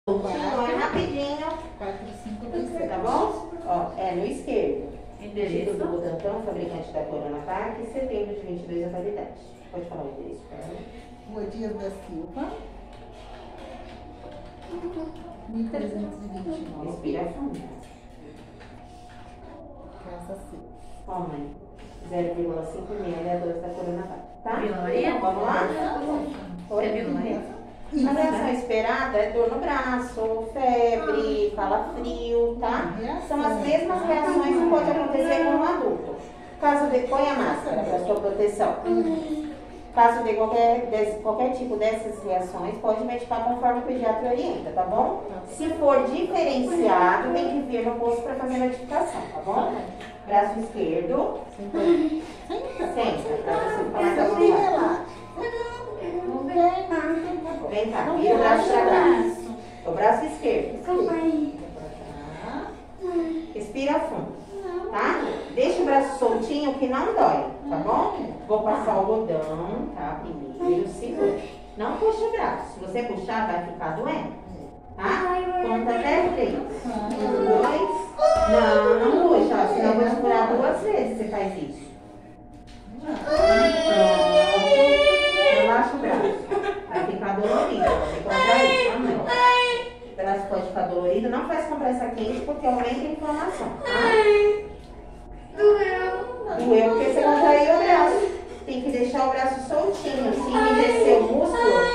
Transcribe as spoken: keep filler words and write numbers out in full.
Então é rapidinho, quatro, cinco, dois, tá bom? Ó, é no esquerdo. Endereço. Instituto Butantan, fabricante da Coronavac, setembro de vinte e dois a validade. Pode falar o endereço para ela. Rua Dias da Silva, mil trezentos e vinte e nove, Respira fundo. Casa C. Ó, mãe. zero vírgula cinco mililitros é a dose da Coronavac, tá? Vila Maria? Então, vamos lá? É Vila Maria? A reação esperada é dor no braço, febre, calafrio, tá? São as mesmas reações que pode acontecer com um adulto. Caso de põe a máscara para sua proteção. Caso de qualquer, de qualquer tipo dessas reações, pode medicar conforme o pediatra orienta, tá bom? Se for diferenciado, tem que vir no posto para fazer a notificação, tá bom? Braço esquerdo. Senta. Senta, pra você falar Senta com a bem mão. relaxa. Não vem, tá bom. Vem cá, vira o braço pra trás. O braço esquerdo. Tá. Respira fundo, tá? Deixa o braço soltinho que não dói, tá bom? Vou passar o algodão, tá? Primeiro, segura. Não puxa o braço. Se você puxar, vai ficar doendo, tá? Conta até três. Um, dois. Não, não puxa, ó, senão eu vou te curar duas vezes você faz isso. Pronto. Relaxa o braço. Vai ficar dolorido. Você contrair, tá, mãe? O braço pode ficar dolorido. Não faz compressa quente porque aumenta a inflamação, tá? Doeu porque você contraiu o braço. Tem que deixar o braço soltinho. Se enrijecer o músculo,